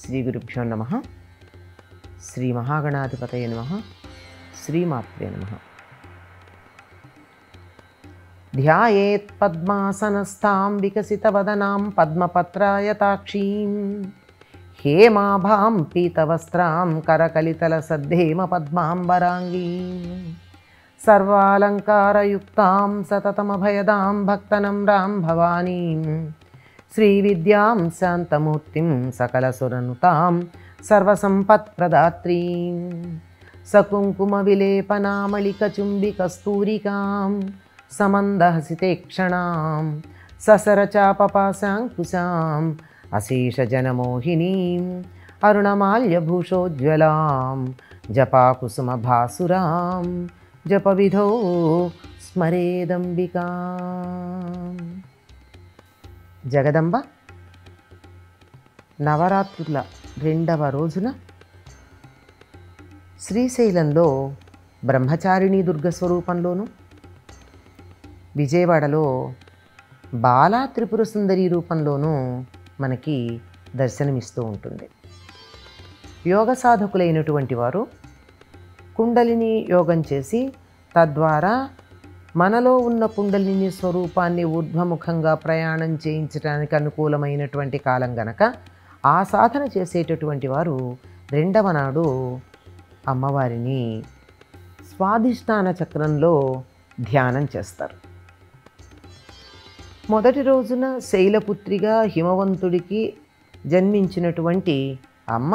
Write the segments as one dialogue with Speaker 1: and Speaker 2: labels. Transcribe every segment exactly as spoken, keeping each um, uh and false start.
Speaker 1: శ్రీ గురుభ్యో నమః. శ్రీ మహాగణాధిపతయే నమః. శ్రీమాత్రే నమః. ధ్యాయేత్ పద్మాసనస్థాం వికసితవదనాం పద్మపత్రాయతాక్షీం హేమాభాం పీతవస్త్రాం కరకలితలసద్ధేమ పద్మాంబరాంగీం సర్వాలంకారయుక్తాం సతతమభయదాం భక్తనమ్రాం భవానీం శ్రీవిద్యాం శాంతమూర్తిం సకలసురనుతాం సర్వసంపత్ప్రదాత్రీం సకుంకుమవిలేపనామళికచుంబికస్తూరికాం సమందహసితేక్షణాం ససరచాపపాశాంకుశాం అశేషజనమోహినీం అరుణమాల్యభూషోజ్వలాం జపాకుసుమభాసురాం జపవిధౌ స్మరేదంబికాం. జగదంబ నవరాత్రుల రెండవ రోజున శ్రీశైలంలో బ్రహ్మచారిణీ దుర్గ స్వరూపంలోను, విజయవాడలో బాలా త్రిపుర సుందరి రూపంలోనూ మనకి దర్శనమిస్తూ ఉంటుంది. యోగ సాధకులైనటువంటి వారు కుండలిని యోగం చేసి తద్వారా మనలో ఉన్న కుండలిని స్వరూపాన్ని ఊర్ధ్వముఖంగా ప్రయాణం చేయించడానికి అనుకూలమైనటువంటి కాలం గనక ఆ సాధన చేసేటటువంటి వారు రెండవ నాడు అమ్మవారిని స్వాధిష్టాన చక్రంలో ధ్యానం చేస్తారు. మొదటి రోజున శైలపుత్రిగా హిమవంతుడికి జన్మించినటువంటి అమ్మ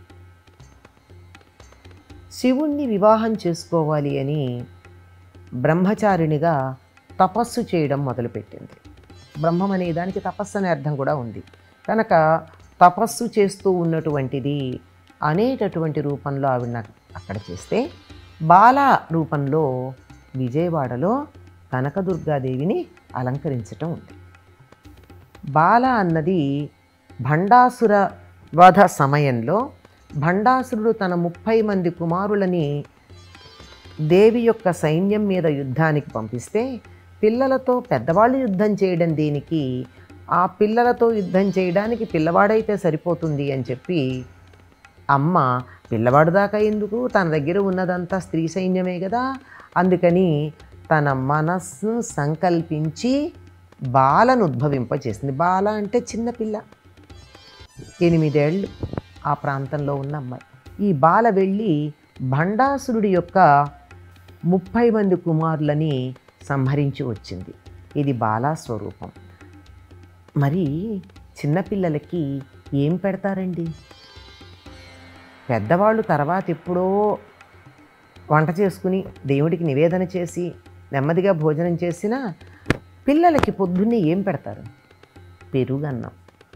Speaker 1: శివుణ్ణి వివాహం చేసుకోవాలి అని బ్రహ్మచారిణిగా తపస్సు చేయడం మొదలుపెట్టింది. బ్రహ్మం అనే దానికి తపస్సు అనే అర్థం కూడా ఉంది కనుక తపస్సు చేస్తూ ఉన్నటువంటిది అనేటటువంటి రూపంలో ఆవిడ అక్కడ చేస్తే, బాల రూపంలో విజయవాడలో కనకదుర్గాదేవిని అలంకరించటం ఉంది. బాల అన్నది భండాసుర వధ సమయంలో భండాసురుడు తన ముప్పై మంది కుమారులని దేవి యొక్క సైన్యం మీద యుద్ధానికి పంపిస్తే, పిల్లలతో పెద్దవాళ్ళు యుద్ధం చేయడం దేనికి, ఆ పిల్లలతో యుద్ధం చేయడానికి పిల్లవాడైతే సరిపోతుంది అని చెప్పి అమ్మ పిల్లవాడు దాకా ఎందుకు, తన దగ్గర ఉన్నదంతా స్త్రీ సైన్యమే కదా, అందుకని తన మనస్సు సంకల్పించి బాలను ఉద్భవింపచేసింది. బాల అంటే చిన్నపిల్ల, ఎనిమిదేళ్ళు ఆ ప్రాంతంలో ఉన్న అమ్మాయి. ఈ బాల వెళ్ళి భండాసురుడి యొక్క ముప్పై మంది కుమారులని సంహరించి వచ్చింది. ఇది బాలా స్వరూపం. మరి చిన్నపిల్లలకి ఏం పెడతారండి? పెద్దవాళ్ళు తర్వాత ఎప్పుడో వంట చేసుకుని దేవుడికి నివేదన చేసి నెమ్మదిగా భోజనం చేసినా పిల్లలకి పొద్దున్నే ఏం పెడతారు? పెరుగన్నం.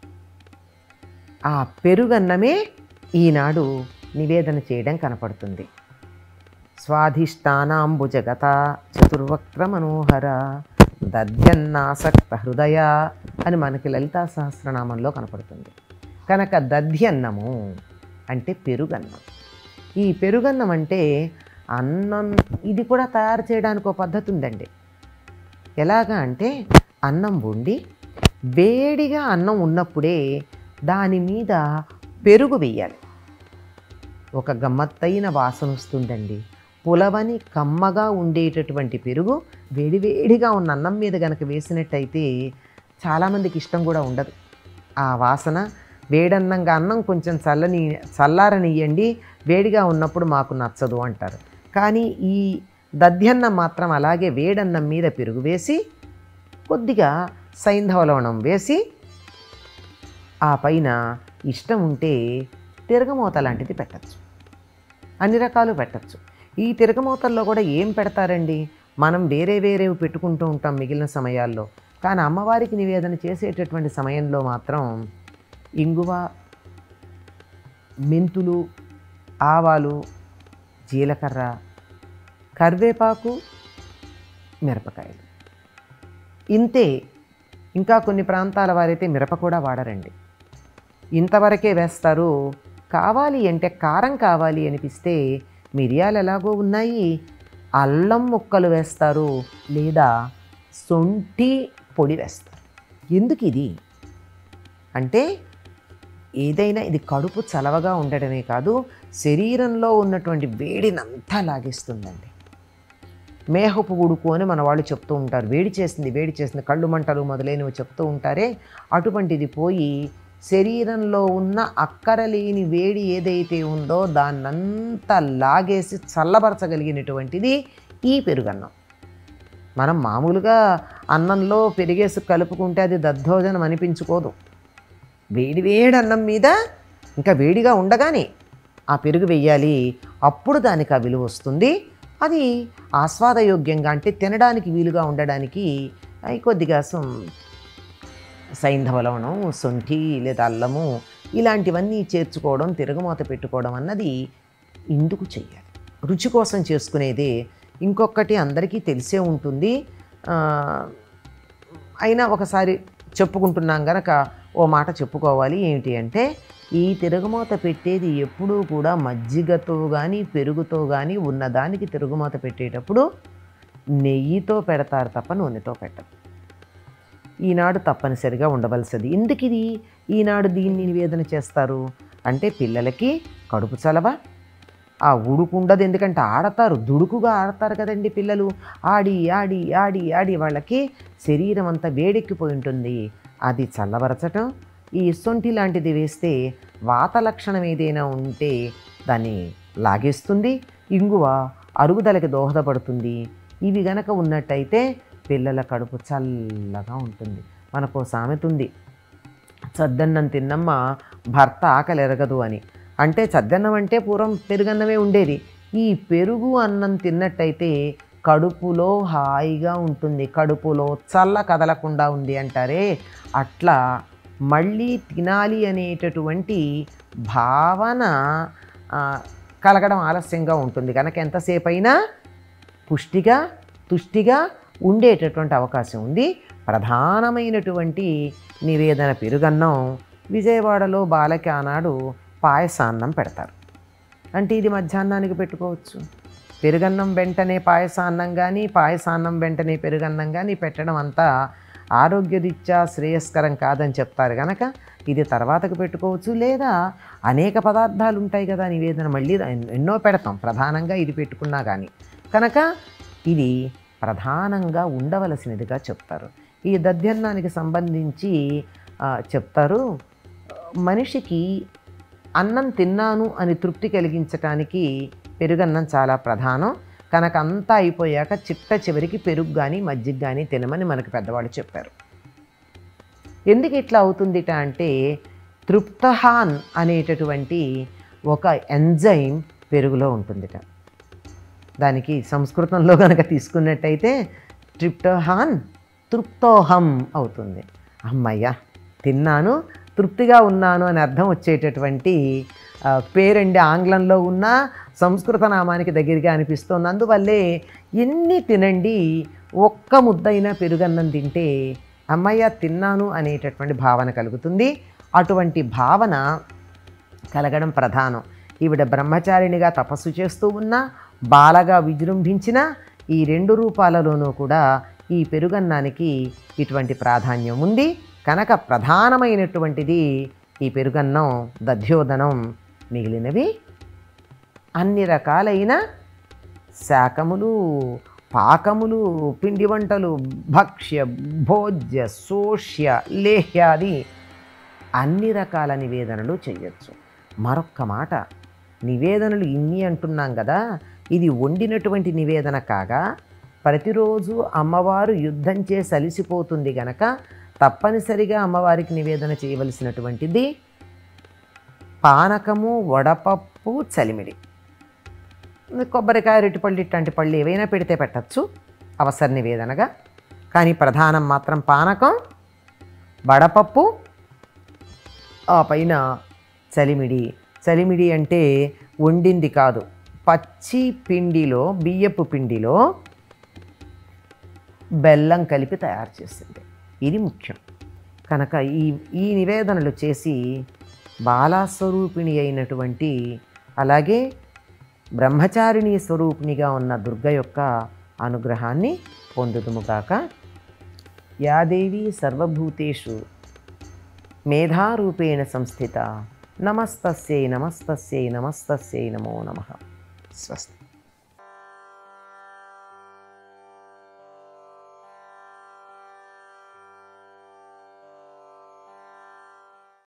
Speaker 1: ఆ పెరుగన్నమే ఈనాడు నివేదన చేయడం కనపడుతుంది. స్వాధిష్టానాంబుజగత చతుర్వక్ర మనోహర దధ్యన్నాసక్త హృదయ అని మనకి లలితా సహస్రనామంలో కనపడుతుంది. కనుక దధ్యన్నము అంటే పెరుగన్నం. ఈ పెరుగన్నం అంటే అన్నం, ఇది కూడా తయారు చేయడానికి ఒక పద్ధతి ఉందండి. ఎలాగా అంటే అన్నం వండి వేడిగా అన్నం ఉన్నప్పుడే దాని మీద పెరుగు వేయాలి. ఒక గమ్మత్తైన వాసన వస్తుందండి. పులవని కమ్మగా ఉండేటటువంటి పెరుగు వేడివేడిగా ఉన్న అన్నం మీద కనుక వేసినట్టయితే చాలామందికి ఇష్టం కూడా ఉండదు ఆ వాసన. వేడన్నంగా అన్నం కొంచెం చల్లని చల్లారనియ్యండి, వేడిగా ఉన్నప్పుడు మాకు నచ్చదు అంటారు. కానీ ఈ దధ్యన్నం మాత్రం అలాగే వేడన్నం మీద పెరుగు వేసి కొద్దిగా సైంధవ లవణం వేసి ఆ పైన ఇష్టం ఉంటే తిరగమూత లాంటిది పెట్టచ్చు. అన్ని రకాలు పెట్టచ్చు. ఈ తిరగమూతల్లో కూడా ఏం పెడతారండి? మనం వేరే వేరేవి పెట్టుకుంటూ ఉంటాం మిగిలిన సమయాల్లో, కానీ అమ్మవారికి నివేదన చేసేటటువంటి సమయంలో మాత్రం ఇంగువ, మెంతులు, ఆవాలు, జీలకర్ర, కరివేపాకు, మిరపకాయలు, ఇంతే. ఇంకా కొన్ని ప్రాంతాల వారైతే మిరప కూడా వాడరండి, ఇంతవరకే వేస్తారు. కావాలి అంటే కారం కావాలి అనిపిస్తే మిరియాలు ఎలాగో ఉన్నాయి, అల్లం ముక్కలు వేస్తారు లేదా శొంఠి పొడి వేస్తారు. ఎందుకు ఇది అంటే ఏదైనా ఇది కడుపు చలవగా ఉండడమే కాదు, శరీరంలో ఉన్నటువంటి వేడినంతా లాగేస్తుందండి. మేహపు ఉడుకు అని మన వాళ్ళు చెప్తూ ఉంటారు. వేడి చేసింది వేడి చేసింది కళ్ళు మంటలు మొదలైనవి చెప్తూ ఉంటారే, అటువంటిది పోయి శరీరంలో ఉన్న అక్కరలేని వేడి ఏదైతే ఉందో దాన్నంతా లాగేసి చల్లబరచగలిగినటువంటిది ఈ పెరుగన్నం. మనం మామూలుగా అన్నంలో పెరిగేసి కలుపుకుంటే అది దద్దోజనం అనిపించుకోదు. వేడి వేడి అన్నం మీద ఇంకా వేడిగా ఉండగానే ఆ పెరుగు వెయ్యాలి, అప్పుడు దానికి ఆ విలువ వస్తుంది. అది ఆస్వాదయోగ్యంగా అంటే తినడానికి వీలుగా ఉండడానికి కొద్దిగా సైంధవ లవణం, శొంఠి లేదా అల్లము ఇలాంటివన్నీ చేర్చుకోవడం, తిరగమూత పెట్టుకోవడం అన్నది ఇందుకు చెయ్యాలి. రుచి కోసం చేసుకునేదే. ఇంకొకటి అందరికీ తెలిసే ఉంటుంది, అయినా ఒకసారి చెప్పుకుంటున్నాం గనక ఓ మాట చెప్పుకోవాలి. ఏమిటి అంటే, ఈ తిరుగుమూత పెట్టేది ఎప్పుడూ కూడా మజ్జిగతో కానీ పెరుగుతో కానీ ఉన్నదానికి తిరుగుమూత పెట్టేటప్పుడు నెయ్యితో పెడతారు తప్ప నూనెతో పెట్టరు. ఈనాడు తప్పనిసరిగా ఉండవలసింది. ఎందుకు ఇది ఈనాడు దీన్ని నివేదన చేస్తారు అంటే, పిల్లలకి కడుపు చలవ, ఆ ఉడుకుండదు. ఎందుకంటే ఆడతారు, దుడుకుగా ఆడతారు కదండి పిల్లలు. ఆడి ఆడి ఆడి ఆడి వాళ్ళకి శరీరం అంతా వేడెక్కిపోయి ఉంటుంది. అది చల్లబరచటం, ఈ సొంటి లాంటిది వేస్తే వాత లక్షణం ఏదైనా ఉంటే దాన్ని లాగేస్తుంది. ఇంగువ అరుగుదలకి దోహదపడుతుంది. ఇవి గనక ఉన్నట్టయితే పిల్లల కడుపు చల్లగా ఉంటుంది. మనకు సామెత ఉంది, చద్దన్నం తిన్నమ్మ భర్త ఆకలి ఎరగదు అని. అంటే చద్దన్నం అంటే పూర్వం పెరుగన్నమే ఉండేది. ఈ పెరుగు అన్నం తిన్నట్టయితే కడుపులో హాయిగా ఉంటుంది, కడుపులో చల్ల కదలకుండా ఉంది అంటారే, అట్లా మళ్ళీ తినాలి అనేటటువంటి భావన కలగడం ఆలస్యంగా ఉంటుంది. కనుక ఎంతసేపు అయినా పుష్టిగా తుష్టిగా ఉండేటటువంటి అవకాశం ఉంది. ప్రధానమైనటువంటి నివేదన పెరుగన్నం. విజయవాడలో బాలకి ఆనాడు పాయసాన్నం పెడతారు. అంటే ఇది మధ్యాహ్నానికి పెట్టుకోవచ్చు. పెరుగన్నం వెంటనే పాయసాన్నం కానీ, పాయసాన్నం వెంటనే పెరుగన్నం కానీ పెట్టడం అంతా ఆరోగ్యరీత్యా శ్రేయస్కరం కాదని చెప్తారు కనుక ఇది తర్వాతకు పెట్టుకోవచ్చు. లేదా అనేక పదార్థాలు ఉంటాయి కదా నివేదన, మళ్ళీ ఎన్నో పెడతాం, ప్రధానంగా ఇది పెట్టుకున్నా కానీ. కనుక ఇది ప్రధానంగా ఉండవలసినదిగా చెప్తారు. ఈ దధ్యన్నానికి సంబంధించి చెప్తారు, మనిషికి అన్నం తిన్నాను అని తృప్తి కలిగించటానికి పెరుగన్నం చాలా ప్రధానం. కనుక అంతా అయిపోయాక చిట్ట చివరికి పెరుగు కానీ మజ్జిగ కానీ తినమని మనకు పెద్దవాళ్ళు చెప్పారు. ఎందుకు ఇట్లా అవుతుందిట అంటే, ట్రిప్టోఫాన్ అనేటటువంటి ఒక ఎంజైమ్ పెరుగులో ఉంటుందిట. దానికి సంస్కృతంలో కనుక తీసుకున్నట్టయితే ట్రిప్టోఫాన్ తృప్తోహం అవుతుంది. అమ్మయ్య తిన్నాను, తృప్తిగా ఉన్నాను అని అర్థం వచ్చేటటువంటి పేరండి. ఆంగ్లంలో ఉన్న సంస్కృత నామానికి దగ్గరగా అనిపిస్తుంది. అందువల్లే ఎన్ని తినండి, ఒక్క ముద్దైనా పెరుగన్నం తింటే అమ్మయ్య తిన్నాను అనేటటువంటి భావన కలుగుతుంది. అటువంటి భావన కలగడం ప్రధానం. ఈవిడ బ్రహ్మచారిణిగా తపస్సు చేస్తూ ఉన్నా, బాలగా విజృంభించిన ఈ రెండు రూపాలలోనూ కూడా ఈ పెరుగన్నానికి ఇటువంటి ప్రాధాన్యం ఉంది. కనుక ప్రధానమైనటువంటిది ఈ పెరుగన్నం, దధ్యోదనం. మిగిలినవి అన్ని రకాలైన శాకములు, పాకములు, పిండి వంటలు, భక్ష్య భోజ్య శోష్య లేహ్యాది అన్ని రకాల నివేదనలు చేయొచ్చు. మరొక్క మాట, నివేదనలు ఇన్ని అంటున్నాం కదా, ఇది వండినటువంటి నివేదన కాగా ప్రతిరోజు అమ్మవారు యుద్ధం చేసి అలిసిపోతుంది గనక తప్పనిసరిగా అమ్మవారికి నివేదన చేయవలసినటువంటిది పానకము, వడపప్పు, చలిమిడి, కొబ్బరికాయ, రెట్టిపళ్ళు ఇట్లాంటి పళ్ళు ఏవైనా పెడితే పెట్టచ్చు అవసర నివేదనగా. కానీ ప్రధానం మాత్రం పానకం, వడపప్పు, ఆ పైన చలిమిడి. చలిమిడి అంటే వండింది కాదు, పచ్చి పిండిలో, బియ్యపు పిండిలో బెల్లం కలిపి తయారు చేసింది. ఇది ముఖ్యం. కనుక ఈ ఈ నివేదనలు చేసి బాలాస్వరూపిణి అయినటువంటి, అలాగే బ్రహ్మచారిణి స్వరూపిణిగా ఉన్న దుర్గ యొక్క అనుగ్రహాన్ని పొందుదుముగాక. యాదేవి సర్వభూతేషు మేధారూపేణ సంస్థిత. నమస్తస్యై నమస్తస్యై నమస్తస్యై నమో నమః.
Speaker 2: స్వస్తి.